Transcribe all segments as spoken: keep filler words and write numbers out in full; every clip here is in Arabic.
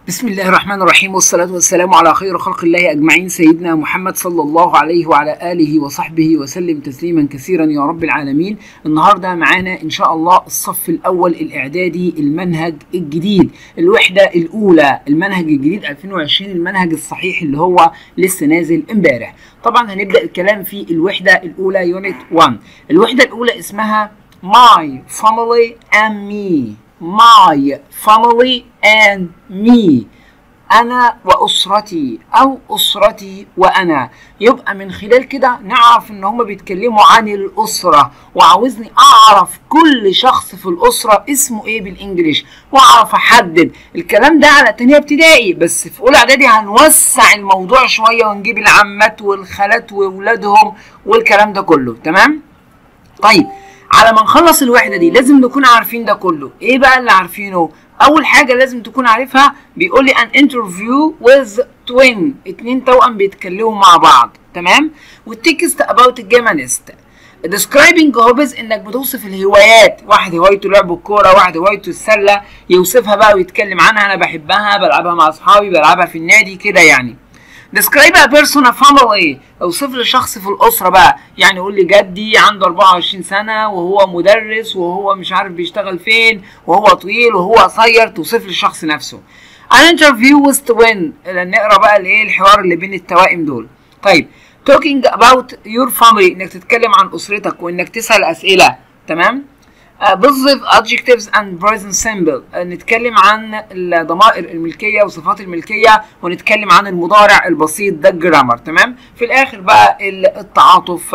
بسم الله الرحمن الرحيم، والصلاة والسلام على خير خلق الله أجمعين، سيدنا محمد صلى الله عليه وعلى آله وصحبه وسلم تسليما كثيرا يا رب العالمين. النهاردة معانا إن شاء الله الصف الأول الإعدادي، المنهج الجديد، الوحدة الأولى، المنهج الجديد ألفين وعشرين، المنهج الصحيح اللي هو لسه نازل امبارح. طبعا هنبدأ الكلام في الوحدة الأولى يونت واحد. الوحدة الأولى اسمها My Family and Me. My family and me. أنا وأسرتي أو أسرتي وأنا. يبقى من خلال كده نعرف إن هما بيتكلموا عن الأسرة، وعاوزني أعرف كل شخص في الأسرة اسمه إيه بالإنجليش، وأعرف أحدد. الكلام ده على تانية ابتدائي، بس في أولى إعدادي هنوسع الموضوع شوية ونجيب العمات والخالات وأولادهم والكلام ده كله. تمام؟ طيب، على ما نخلص الوحدة دي لازم نكون عارفين ده كله. ايه بقى اللي عارفينه؟ اول حاجة لازم تكون عارفها، بيقول لي an interview with twin، اتنين توأم بيتكلموا مع بعض. تمام؟ والتكست about الجيمانيست. describing hobbies، انك بتوصف الهوايات، واحد هوايته لعب الكورة، واحد هوايته السلة، يوصفها بقى ويتكلم عنها. انا بحبها، بلعبها مع اصحابي، بلعبها في النادي كده يعني. describe a person a family، اوصف لي شخص في الاسره بقى، يعني يقول لي جدي عنده أربعة وعشرين سنه وهو مدرس وهو مش عارف بيشتغل فين وهو طويل وهو قصير، توصف لي الشخص نفسه. an interview with twin، نقرا بقى الايه الحوار اللي بين التوائم دول. طيب، talking about your family، انك تتكلم عن اسرتك وانك تسال اسئله. تمام؟ بوزيتيف adjectives and present simple، نتكلم عن الضمائر الملكيه وصفات الملكيه، ونتكلم عن المضارع البسيط ده الجرامر. تمام؟ في الاخر بقى التعاطف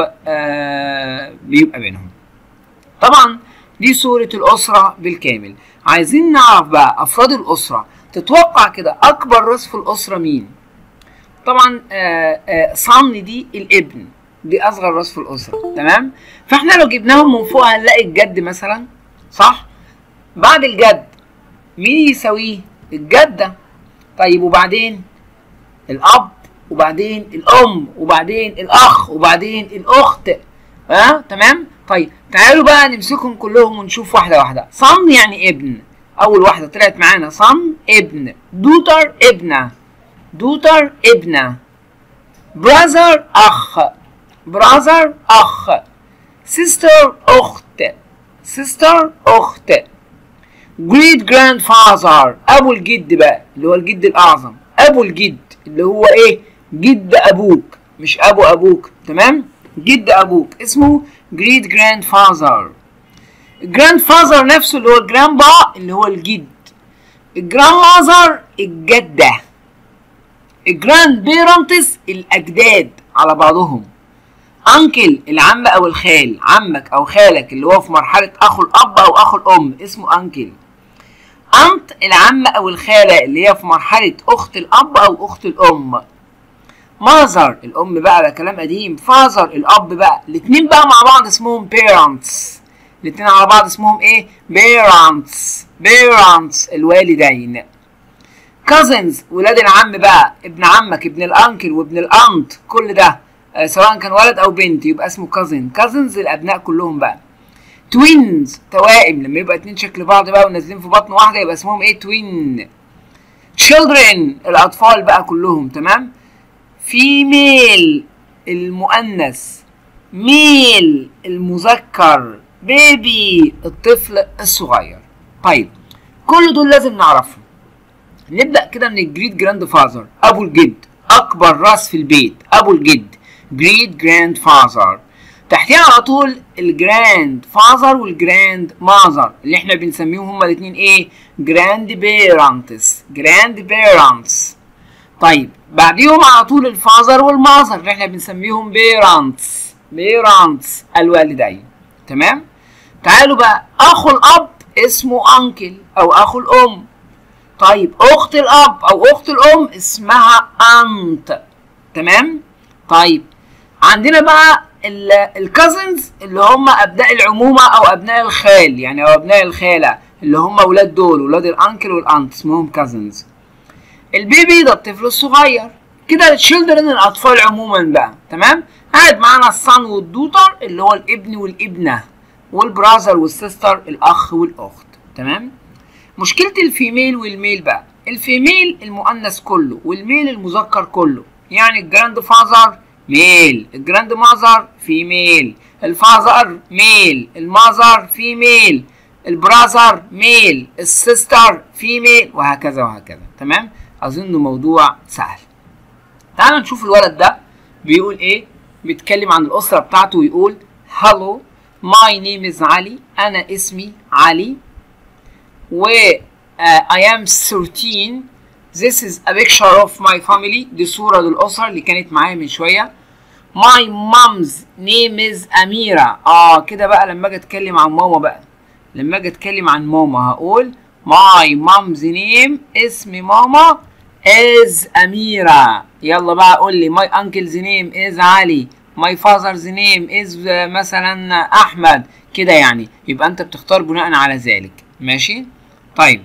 آه بيبقى بينهم. طبعا دي صوره الاسره بالكامل. عايزين نعرف بقى افراد الاسره. تتوقع كده اكبر راس في الاسره مين؟ طبعا آه آه صن دي الابن، دي اصغر راس في الاسره. تمام؟ فاحنا لو جبناهم من فوق هنلاقي الجد مثلا، صح؟ بعد الجد مين يساويه؟ الجده. طيب، وبعدين الاب، وبعدين الام، وبعدين الاخ، وبعدين الاخت. ها؟ أه؟ تمام؟ طيب، تعالوا بقى نمسكهم كلهم ونشوف واحده واحده. صن يعني ابن، اول واحده طلعت معانا صن ابن، دوتر ابنه، دوتر ابنه، براذر اخ، براذر اخ، سيستر اخت، سيستر اخت، جريت جراند فاذر، ابو الجد بقى اللي هو الجد الاعظم، ابو الجد اللي هو ايه؟ جد ابوك، مش ابو ابوك. تمام؟ جد ابوك اسمه جريت جراند فاذر. الجراند فاذر نفسه اللي هو الجراند با اللي هو الجد. الجراند ماذر الجده. الجراند بيرنتس الاجداد على بعضهم. انكل العم او الخال، عمك او خالك اللي هو في مرحله اخو الاب او اخو الام اسمه انكل. انت العم او الخاله اللي هي في مرحله اخت الاب او اخت الام. ماذر الام بقى، ده كلام قديم. فاذر الاب بقى. الاثنين بقى مع بعض اسمهم بيرنتس. الاثنين على بعض اسمهم ايه؟ بيرنتس. بيرنتس الوالدين. كازنز ولاد العم بقى، ابن عمك، ابن الانكل، وابن الانت، كل ده آه سواء كان ولد او بنت يبقى اسمه كازن. كازنز الابناء كلهم بقى. توينز توائم، لما يبقى اتنين شكل بعض بقى ونازلين في بطن واحده يبقى اسمهم ايه؟ توين. تشيلدرن الاطفال بقى كلهم. تمام؟ فيميل المؤنث، ميل المذكر، بيبي الطفل الصغير. طيب، كل دول لازم نعرفهم. نبدأ كده من الجريت جراند فازر، أبو الجد، أكبر راس في البيت، أبو الجد، جريت جراند فازر. تحتيها على طول الجراند فازر والجراند ماذر اللي احنا بنسميهم هما الاتنين ايه؟ جراند بيرانتس، جراند بيرانتس. طيب، بعديهم على طول الفازر والماذر اللي احنا بنسميهم بيرانتس، بيرانتس الوالدين. تمام؟ تعالوا بقى، أخو الأب اسمه أنكل أو أخو الأم. طيب، اخت الاب او اخت الام اسمها انت. تمام؟ طيب، عندنا بقى الكازنز اللي هم ابناء العمومه او ابناء الخال، يعني او ابناء الخاله اللي هم اولاد دول، ولاد الانكل والانت اسمهم كازنز. البيبي ده الطفل الصغير. كده التشيلدرن الاطفال عموما بقى. تمام؟ قاعد معانا الصن والدوتر اللي هو الابن والابنه، والبراذر والسيستر الاخ والاخت. تمام؟ مشكلة الفيميل والميل بقى، الفيميل المؤنث كله والميل المذكر كله. يعني الجراند فازر ميل، الجراند ماذر فيميل، الفازر ميل، الماذر فيميل، البراذر ميل، السيستر فيميل، وهكذا وهكذا. تمام؟ اظن موضوع سهل. تعالوا نشوف الولد ده بيقول ايه. بيتكلم عن الاسره بتاعته ويقول hello my name is علي، انا اسمي علي، و uh, I am thirteen. This is a picture of my family. دي صورة للأسرة اللي كانت معايا من شوية. My mom's name is أميرة. اه كده بقى لما اجي اتكلم عن ماما بقى، لما اجي اتكلم عن ماما هقول my mom's name، اسم ماما is أميرة. يلا بقى قول لي my uncle's name is علي، my father's name is مثلا أحمد، كده يعني. يبقى أنت بتختار بناء على ذلك. ماشي؟ طيب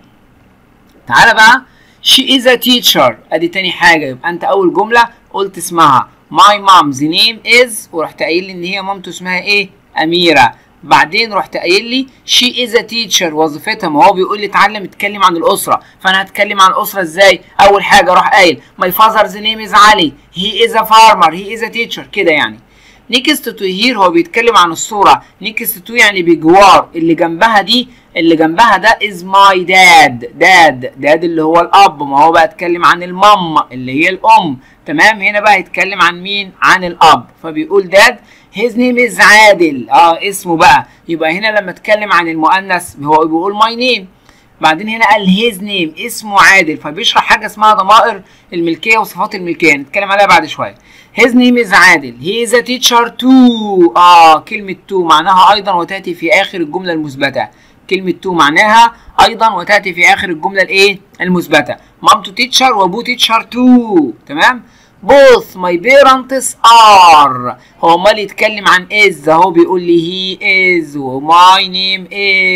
تعالى بقى she is a teacher، ادي تاني حاجة. يبقى انت اول جملة قلت اسمها my mom's name is، ورحت قايل لي ان هي مامته اسمها ايه؟ أميرة. بعدين رحت قايل لي she is a teacher، وظيفتها، ما هو بيقول لي اتعلم اتكلم عن الأسرة، فأنا هتكلم عن الأسرة ازاي؟ أول حاجة راح قايل my father's name is علي، he is a farmer، he is a teacher، كده يعني. next to here هو بيتكلم عن الصورة. next to يعني بجوار، اللي جنبها دي، اللي جنبها ده is my dad. dad dad اللي هو الأب، ما هو بقى اتكلم عن المام اللي هي الأم. تمام؟ هنا بقى يتكلم عن مين؟ عن الأب. فبيقول dad his name is عادل، اه اسمه بقى. يبقى هنا لما اتكلم عن المؤنث هو بيقول my name، بعدين هنا قال his name اسمه عادل، فبيشرح حاجة اسمها ضمائر الملكية وصفات الملكية، نتكلم عليها بعد شوية. his name is عادل، he is a teacher too. اه كلمة too معناها أيضا وتأتي في آخر الجملة المثبتة. كلمة to معناها أيضا وتأتي في آخر الجملة الإيه؟ المثبتة. مامته teacher وأبوه teacher too. تمام؟ both my parents are، هو امال يتكلم عن is اهو، بيقول لي he is و my name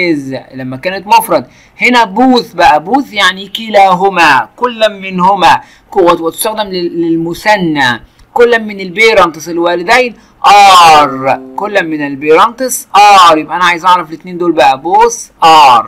is لما كانت مفرد. هنا both بقى، both يعني كلاهما، كل منهما، وتستخدم للمثنى. كل من البيرنتس الوالدين are، كل من البيرنتس are. يبقى انا عايز اعرف الاثنين دول بقى both are.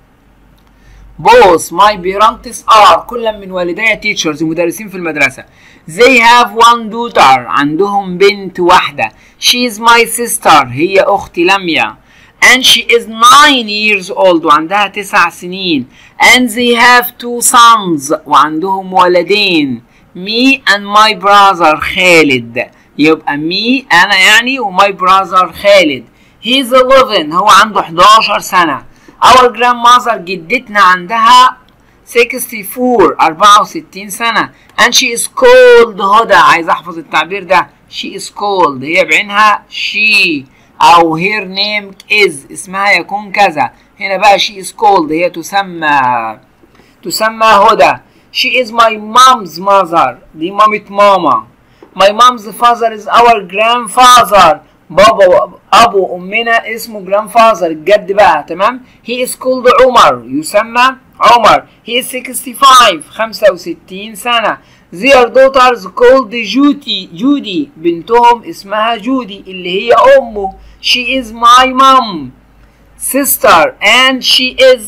both my parents are، كل من والدي teachers مدرسين في المدرسة. they have one daughter، عندهم بنت واحدة. she is my sister، هي أختي لميا. and she is nine years old، وعندها تسع سنين. and they have two sons، وعندهم ولدين. me and my brother خالد. يبقى me أنا يعني و my brother خالد. he is eleven، هو عنده احداشر سنة. our grandmother جدتنا عندها sixty-four، أربعة وستين سنة. and she is called هدى، عايز احفظ التعبير ده. she is called هي بعينها she، او her name is اسمها يكون كذا. هنا بقى she is called هي تسمى، تسمى هدى. she is my mom's mother، دي مامة ماما. my mom's father is our grandfather، بابا ابو امنا اسمه grandfather، الجد بقى. تمام؟ he is called عمر، يسمى عمر. he is sixty-five، خمسة وستين سنة. their daughters called جودي، جودي بنتهم اسمها جودي اللي هي امه. she is my mom sister and she is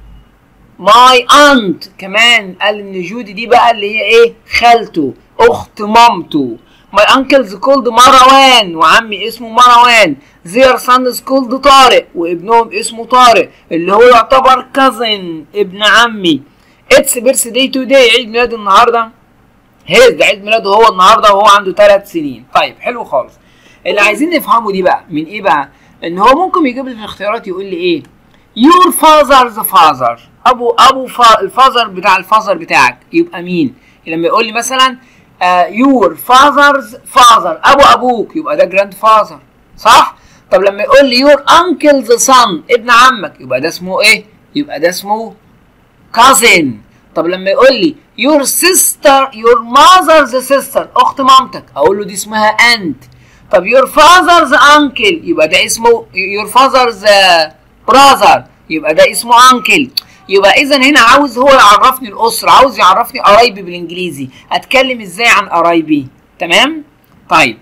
my aunt. كمان قال ان جودي دي بقى اللي هي ايه؟ خالته، اخت مامته. my uncle's called مروان، وعمي اسمه مروان. their son is called طارق، وابنهم اسمه طارق اللي هو يعتبر cousin، ابن عمي. it's birthday today، عيد ميلاده النهارده. his ده عيد ميلاده هو النهارده وهو عنده ثلاث سنين. طيب حلو خالص. اللي عايزين نفهمه دي بقى من ايه بقى؟ ان هو ممكن يجيب لي في الاختيارات يقول لي ايه؟ your father's father، ابو ابو فا الفازر بتاع الفازر بتاعك يبقى مين؟ لما يقول لي مثلا Uh, your father's father، ابو ابوك، يبقى ده grandfather، صح؟ طب لما يقول لي your uncle's son، ابن عمك، يبقى ده اسمه ايه؟ يبقى ده اسمه cousin. طب لما يقول لي your sister your mother's sister، اخت مامتك، اقول له دي اسمها aunt. طب your father's uncle، يبقى ده اسمه your father's uh, brother، يبقى ده اسمه uncle. يبقى اذا هنا عاوز هو يعرفني الاسره، عاوز يعرفني قرايبي بالانجليزي. اتكلم ازاي عن قرايبي؟ تمام؟ طيب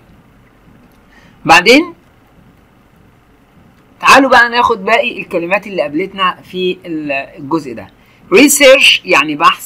بعدين تعالوا بقى ناخد باقي الكلمات اللي قابلتنا في الجزء ده. research يعني بحث،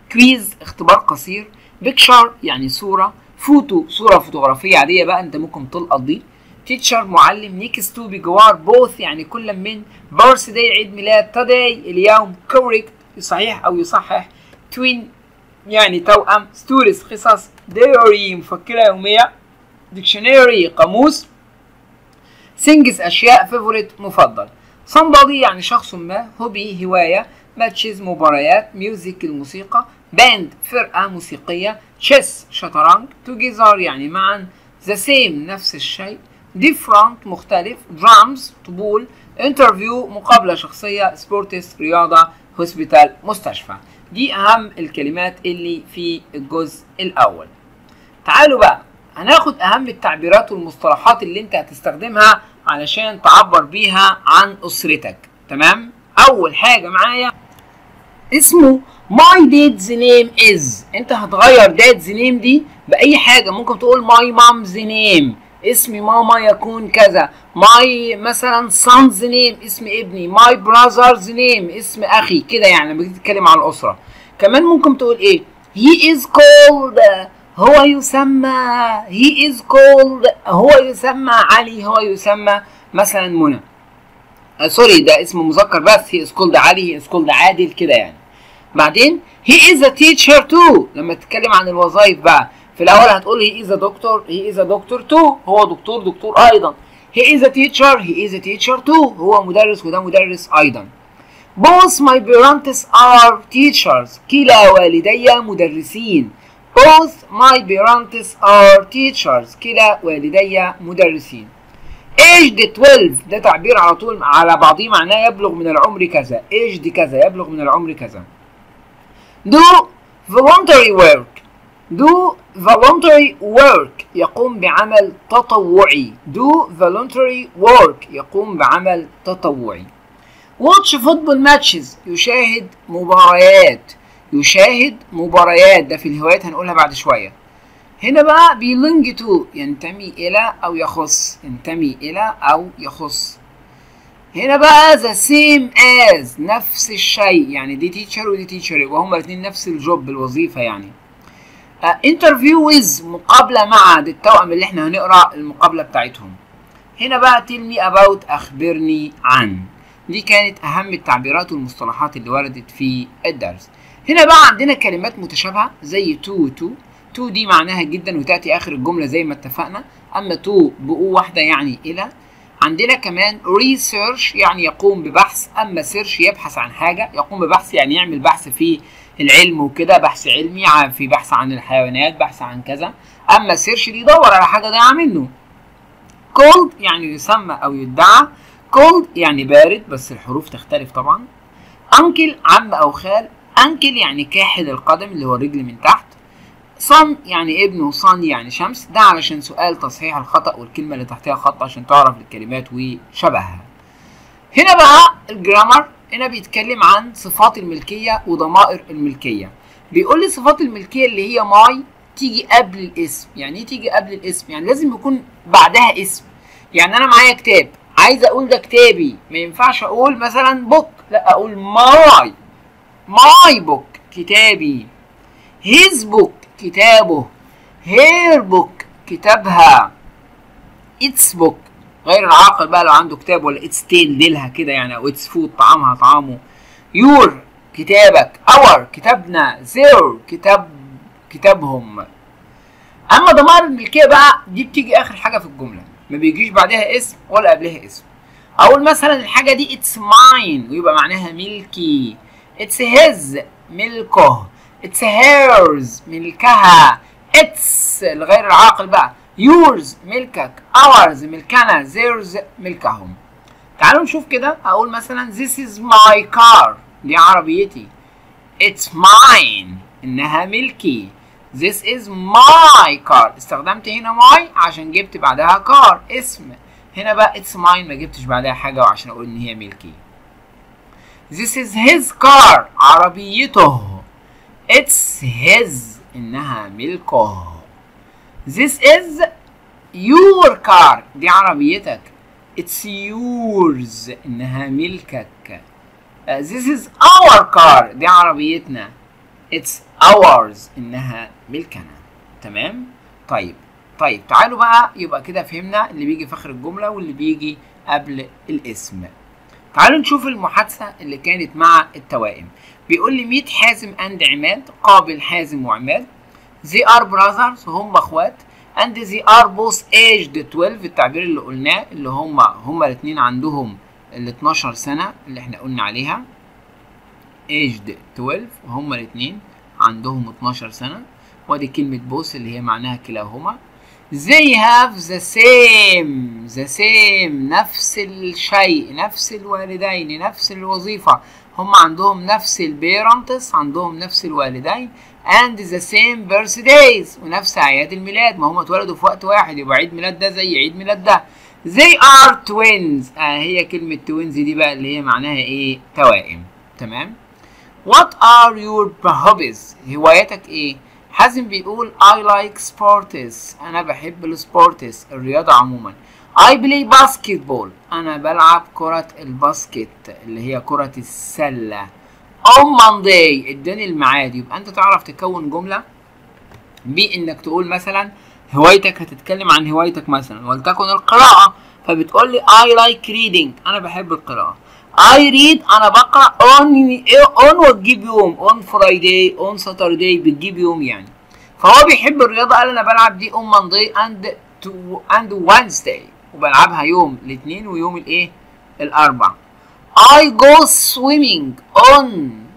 كويز اختبار قصير، بيكشر يعني صورة، فوتو صورة فوتوغرافية عادية بقى انت ممكن تلقط دي، تيتشر معلم، نيكست تو بجوار، بوث يعني كل من، بيرث داي عيد ميلاد، تاداي اليوم، كوريكت صحيح او يصحح، توين يعني توأم، ستوريز قصص، دايري مفكرة يومية، ديكشنري قاموس، سينجز اشياء، فيفوريت مفضل، somebody يعني شخص ما، هوبي هواية، ماتشز مباريات، ميوزك الموسيقى، باند فرقة موسيقية، تشيس شطرنج، together يعني معا، the same نفس الشيء، different مختلف، drums طبول، interview مقابلة شخصية، سبورتس رياضة، hospital مستشفى. دي أهم الكلمات اللي في الجزء الأول. تعالوا بقى هناخد أهم التعبيرات والمصطلحات اللي أنت هتستخدمها علشان تعبر بيها عن أسرتك. تمام؟ أول حاجة معايا اسمه my dad's name is. أنت هتغير dad's name دي بأي حاجة، ممكن تقول my mom's name، اسم ماما يكون كذا، my مثلا son's name اسم ابني، my brother's name اسم أخي كده، يعني لما تتكلم عن الأسرة. كمان ممكن تقول إيه؟ he is called هو يسمى، he is called هو يسمى علي، هو يسمى مثلا منى. آه سوري ده اسم مذكر بس، he is called علي، he is called عادل كده يعني. بعدين he is a teacher too، لما تتكلم عن الوظائف بقى في الأول هتقول he is a doctor، he is a doctor too، هو دكتور دكتور أيضا. he is a teacher، he is a teacher too، هو مدرس وده مدرس أيضا. both my parents are teachers، كلا والدي مدرسين. both my parents are teachers، كلا والدي مدرسين. aged اثناشر ده تعبير على طول على بعضيه معناه يبلغ من العمر كذا، aged كذا يبلغ من العمر كذا. do voluntary work، do voluntary work يقوم بعمل تطوعي، do voluntary work يقوم بعمل تطوعي. watch football matches يشاهد مباريات، يشاهد مباريات ده في الهوايات هنقولها بعد شوية. هنا بقى belong to ينتمي إلى أو يخص، ينتمي إلى أو يخص. هنا بقى the same as نفس الشيء، يعني دي teacher ودي teacher يبقى هما الاثنين نفس الجوب الوظيفة يعني. uh, interview with مقابلة مع، دي التوأم اللي احنا هنقرأ المقابلة بتاعتهم. هنا بقى tell me about أخبرني عن. دي كانت أهم التعبيرات والمصطلحات اللي وردت في الدرس. هنا بقى عندنا كلمات متشابهة زي تو تو، تو دي معناها جدا وتأتي آخر الجملة زي ما اتفقنا، أما تو بقو واحدة يعني إلى. عندنا كمان research يعني يقوم ببحث، أما search يبحث عن حاجة، يقوم ببحث يعني يعمل بحث في العلم وكده، بحث علمي في بحث عن الحيوانات، بحث عن كذا. أما search دي يدور على حاجة ضايعة منه. cold يعني يسمى أو يدعى، cold يعني بارد بس الحروف تختلف طبعا. uncle عم أو خال، uncle يعني كاحل القدم اللي هو الرجل من تحت. sun يعني ابن، وsun يعني شمس، ده علشان سؤال تصحيح الخطأ والكلمة اللي تحتها خط عشان تعرف الكلمات وشبهها. هنا بقى الجرامر، هنا بيتكلم عن صفات الملكية وضمائر الملكية. بيقول لي صفات الملكية اللي هي ماي تيجي قبل الاسم. يعني ايه تيجي قبل الاسم؟ يعني لازم يكون بعدها اسم. يعني انا معايا كتاب، عايز اقول ده كتابي، ما ينفعش اقول مثلا بوك، لا اقول ماي، ماي بوك كتابي. his book كتابه، her book كتابها، its book غير العاقل بقى لو عنده كتاب، ولا its tail ديلها كده يعني، او its food طعامها طعامه. your كتابك، our كتابنا، their كتاب كتابهم. اما ضمائر الملكيه بقى دي بتيجي اخر حاجه في الجمله، ما بيجيش بعدها اسم ولا قبلها اسم. اقول مثلا الحاجه دي it's mine ويبقى معناها ملكي، it's his ملكه، it's hers ملكها، it's الغير العاقل بقى، yours ملكك، ours ملكنا، theirs ملكهم. تعالوا نشوف كده. اقول مثلا this is my car دي عربيتي، it's mine انها ملكي، this is my car استخدمت هنا my عشان جبت بعدها car اسم. هنا بقى it's mine ما جبتش بعدها حاجة وعشان اقول ان هي ملكي. this is his car عربيته، it's his انها ملكه. this is your car دي عربيتك، it's yours انها ملكك. uh, this is our car دي عربيتنا، it's ours إنها ملكنا. تمام؟ طيب طيب تعالوا بقى، يبقى كده فهمنا اللي بيجي في آخر الجملة واللي بيجي قبل الاسم. تعالوا نشوف المحادثة اللي كانت مع التوائم. بيقول لي ميت حازم اند عماد، قابل حازم وعماد. they are brothers، هم اخوات. and they are both aged twelve، التعبير اللي قلناه اللي هم هم الاثنين عندهم ال اتناشر سنة اللي احنا قلنا عليها. aged twelve، هم الاثنين عندهم اتناشر سنة. ودي كلمة both اللي هي معناها كلاهما. they have the same the same نفس الشيء، نفس الوالدين، نفس الوظيفة. هم عندهم نفس البيرنتس، عندهم نفس الوالدين. and the same birthdays، ونفس أعياد الميلاد، ما هم اتولدوا في وقت واحد، يبقى عيد ميلاد ده زي عيد ميلاد ده. they are twins، آه هي كلمة twins دي بقى اللي هي معناها ايه؟ توائم. تمام؟ what are your hobbies؟ هواياتك ايه؟ حازم بيقول I like sports، أنا بحب السبورتس، الرياضة عموما. I play basketball، أنا بلعب كرة الباسكت اللي هي كرة السلة. On Monday، اداني الميعاد، يبقى أنت تعرف تكون جملة بإنك تقول مثلا هوايتك، هتتكلم عن هوايتك مثلا ولتكن القراءة، فبتقول لي I like reading، أنا بحب القراءة. I read، أنا بقرأ on on وتجيب يوم، on Friday on Saturday بتجيب يوم يعني. فهو بيحب الرياضة، قال أنا بلعب دي on Monday and to and Wednesday، وبلعبها يوم الاثنين ويوم الإيه؟ الأربع. I go swimming on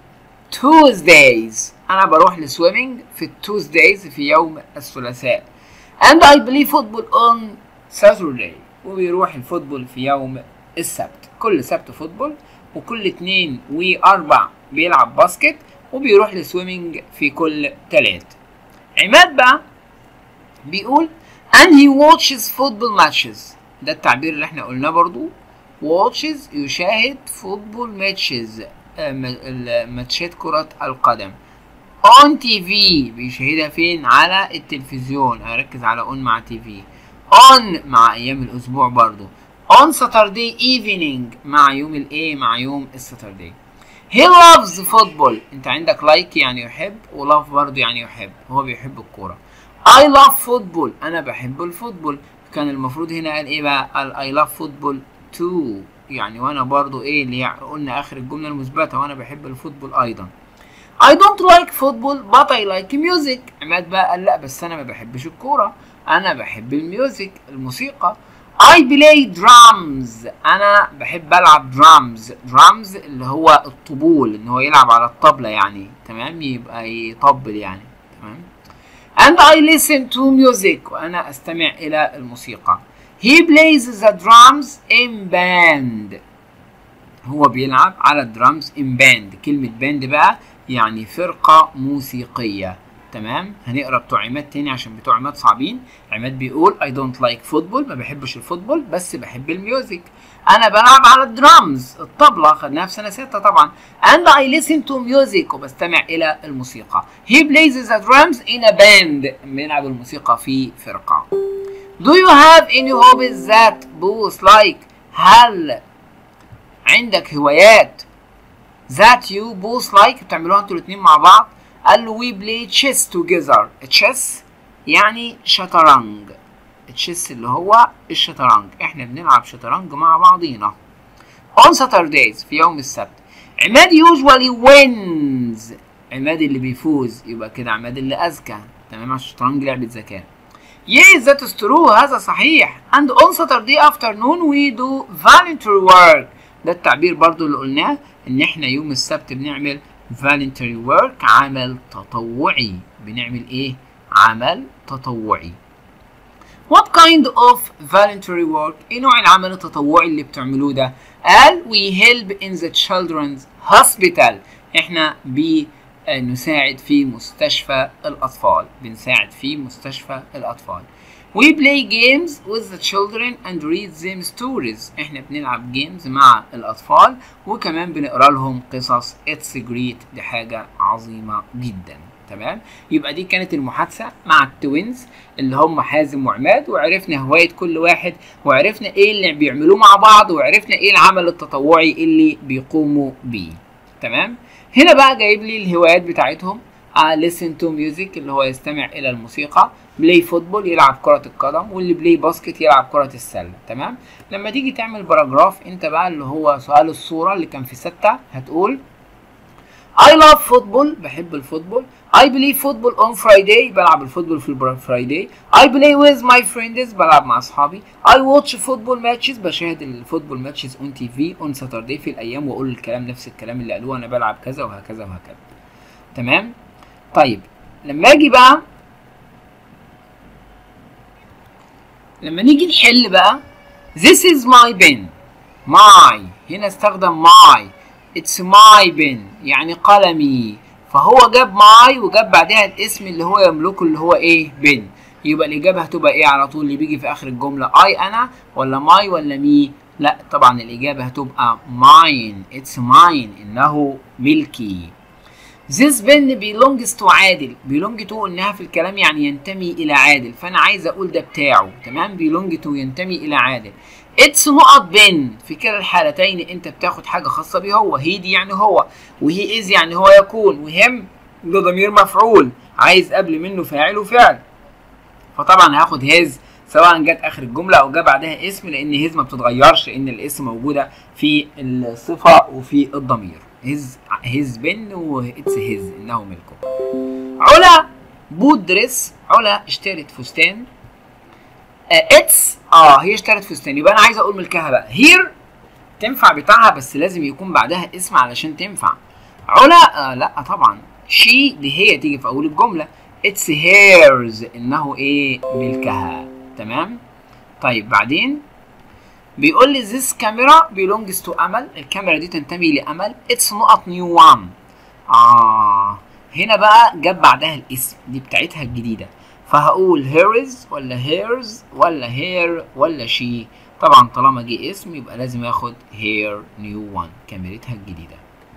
Tuesdays، أنا بروح لسويمينج في Tuesdays في يوم الثلاثاء. and I play football on Saturday، وبيروح الفوتبول في يوم السبت. كل سبت فوتبول، وكل اتنين واربع بيلعب باسكت، وبيروح لسويمينج في كل تلات. عماد بقى بيقول and he watches football matches، ده التعبير اللي احنا قلناه برضو. watches يشاهد فوتبول ماتشز، ماتشات كرة القدم. on تي في بيشاهدها فين؟ على التلفزيون، هركز على on مع تي في. on مع ايام الاسبوع برضو. on Saturday evening مع يوم الايه؟ مع يوم الساتردي. he loves football، انت عندك like يعني يحب، ولove برضو يعني يحب، هو بيحب الكورة. I love football، انا بحب الفوتبول. كان المفروض هنا قال ايه بقى؟ قال I love football too، يعني وانا برضو ايه اللي قلنا اخر الجملة المثبتة، وانا بحب الفوتبول ايضا. I don't like football but I like music، عماد بقى قال لا بس انا ما بحبش الكورة، انا بحب الميوزك، الموسيقى. I play drums، أنا بحب ألعب drums. drums اللي هو الطبول، إن هو يلعب على الطبلة يعني. تمام؟ يبقى يطبل يعني. تمام؟ and I listen to music، وأنا أستمع إلى الموسيقى. he plays the drums in band، هو بيلعب على الدرامز in band. كلمة band بقى يعني فرقة موسيقية. تمام؟ هنقرا بتوع عماد تاني عشان بتوع عماد صعبين. عماد بيقول I don't like football، ما بحبش الفوتبول بس بحب الميوزك. أنا بلعب على الدرامز، الطبلة، خدناها في سنة ستة طبعا. and I listen to music، وبستمع إلى الموسيقى. he plays the drums in a band، بيلعب الموسيقى في فرقة. do you have any hobbies that both like، هل عندك هوايات that you both like بتعملوها انتوا الاتنين مع بعض؟ قال له we play chess together. chess يعني شطرنج. chess اللي هو الشطرنج، احنا بنلعب شطرنج مع بعضينا. on Saturdays في يوم السبت. عماد usually wins، عماد اللي بيفوز، يبقى كده عماد اللي أذكى. تمام؟ الشطرنج لعبة ذكاء. yes that is true، هذا صحيح. and on Saturday afternoon we do voluntary work، ده التعبير برضو اللي قلناه، ان احنا يوم السبت بنعمل voluntary work، عمل تطوعي. بنعمل ايه؟ عمل تطوعي. what kind of voluntary work، ايه نوع العمل التطوعي اللي بتعملوه ده؟ قال we help in the children's hospital، احنا بنساعد في مستشفى الاطفال، بنساعد في مستشفى الاطفال. we play games with the children and read them stories، احنا بنلعب جيمز مع الاطفال وكمان بنقرا لهم قصص. it's great، دي حاجه عظيمه جدا. تمام؟ يبقى دي كانت المحادثه مع التوينز اللي هم حازم وعماد، وعرفنا هوايه كل واحد، وعرفنا ايه اللي بيعملوه مع بعض، وعرفنا ايه العمل التطوعي اللي بيقوموا بيه. تمام؟ هنا بقى جايب لي الهوايات بتاعتهم. uh, listen to music اللي هو يستمع إلى الموسيقى. play football يلعب كرة القدم. واللي play basket يلعب كرة السلة. تمام. لما تيجي تعمل باراجراف انت بقى اللي هو سؤال الصورة اللي كان في ستة هتقول I love football بحب الفوتبول. I play football on Friday بلعب الفوتبول في الفرايداي. I play with my friends بلعب مع أصحابي. I watch football matches بشاهد الفوتبول ماتشز on تي في on Saturday في الأيام وأقول الكلام نفس الكلام اللي قالوه أنا بلعب كذا وهكذا وهكذا. تمام؟ طيب لما أجي بقى لما نيجي نحل بقى This is my pen. my هنا استخدم my. It's my pen يعني قلمي. فهو جاب ماي وجاب بعدها الاسم اللي هو يملكه اللي هو ايه؟ بن. يبقى الاجابه هتبقى ايه على طول اللي بيجي في اخر الجمله؟ اي انا ولا ماي ولا مي؟ لا طبعا الاجابه هتبقى ماين. اتس ماين انه ملكي. This pen belongs to عادل. belong to انها في الكلام يعني ينتمي الى عادل، فانا عايز اقول ده بتاعه. تمام. belong to ينتمي الى عادل. اتس نقط بن. في كلا الحالتين انت بتاخد حاجه خاصه بيه هو. هي دي يعني هو، وهي از يعني هو يكون، وهم ده ضمير مفعول عايز قبل منه فاعل وفعل. فطبعا هاخد هيز سواء جت اخر الجمله او جه بعدها اسم، لان هيز ما بتتغيرش لان الاسم موجوده في الصفه وفي الضمير. هيز هيز بن واتس هيز انه ملكه. علا بوت دريس. علا اشترت فستان. اتس اه هي اشترت فستان، يبقى انا عايز اقول ملكها بقى. هير تنفع بتاعها بس لازم يكون بعدها اسم علشان تنفع. علا آه لا طبعا. شي دي هي تيجي في اول الجمله. اتس هيرز انه ايه؟ ملكها. تمام. طيب بعدين بيقول لي this camera belongs to امل. الكاميرا دي تنتمي لامل. اتس نقط نيو وان. اه هنا بقى جاب بعدها الاسم، دي بتاعتها الجديده، فهقول هيرز ولا هيرز ولا هير ولا شي. طبعا طالما جه اسم يبقى لازم اخد هير نيو وان كاميرتها الجديده.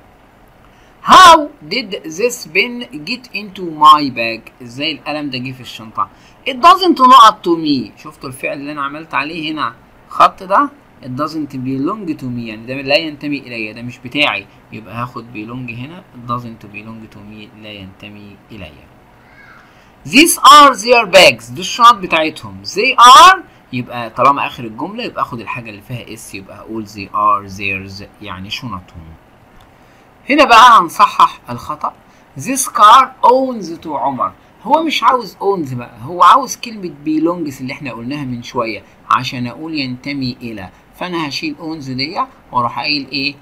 How did this pen get into my bag؟ ازاي القلم ده جه في الشنطه؟ It doesn't نقط to me. شفتوا الفعل اللي انا عملت عليه هنا خط ده؟ It doesn't belong to me يعني ده لا ينتمي الي، ده مش بتاعي، يبقى هاخد belong هنا. It doesn't belong to me لا ينتمي الي. These are their bags. دي الشنط بتاعتهم. They are يبقى طالما اخر الجمله يبقى اخد الحاجه اللي فيها اس، يبقى اقول they are theirs يعني شنطهم. هنا بقى هنصحح الخطأ. This car owns to عمر. هو مش عاوز owns بقى، هو عاوز كلمة belongs اللي احنا قلناها من شوية عشان اقول ينتمي الى، فانا هشيل owns دي واروح قايل ايه؟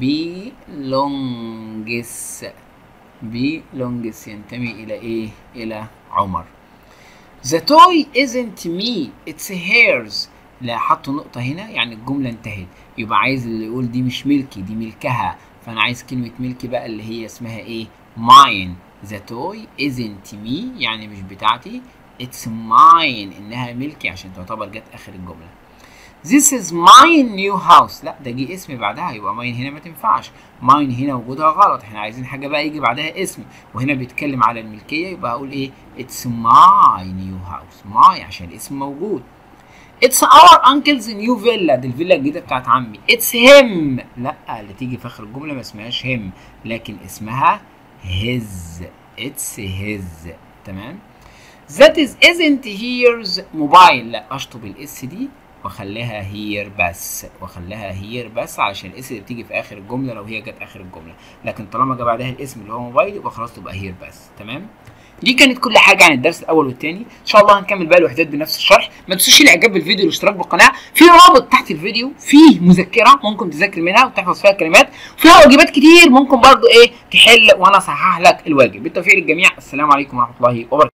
belongs. belongs ينتمي الى ايه؟ الى عمر. The toy isn't me it's hers. لا حطوا نقطة هنا يعني الجملة انتهت، يبقى عايز اللي يقول دي مش ملكي دي ملكها، فأنا عايز كلمة ملكي بقى اللي هي اسمها ايه؟ mine. The toy isn't me يعني مش بتاعتي. it's mine إنها ملكي عشان تعتبر جت آخر الجملة. This is my new house. لا ده جه اسم بعدها يبقى mine هنا ما تنفعش. mine هنا وجودها غلط، احنا عايزين حاجة بقى يجي بعدها اسم، وهنا بيتكلم على الملكية يبقى هقول ايه؟ it's my new house. my عشان الاسم موجود. It's our uncle's new villa. دي الفيلا الجديدة بتاعت عمي. It's him. لا اللي تيجي في آخر الجملة ما اسمهاش him لكن اسمها his. It's his. تمام. That is isn't here's mobile. لا أشطب الاس دي وأخليها here بس، وأخليها here بس علشان الاس اللي بتيجي في آخر الجملة لو هي جت آخر الجملة، لكن طالما جه بعدها الاسم اللي هو موبايل يبقى خلاص تبقى here بس. تمام. دي كانت كل حاجه عن الدرس الاول والثاني، ان شاء الله هنكمل باقي الوحدات بنفس الشرح. ما تنسوش الاعجاب بالفيديو والاشتراك بالقناه. في رابط تحت الفيديو فيه مذكره ممكن تذاكر منها وتحفظ فيها الكلمات، وفيها واجبات كتير ممكن برضو ايه تحل وانا اصحح لك الواجب. بالتوفيق للجميع. السلام عليكم ورحمه الله وبركاته.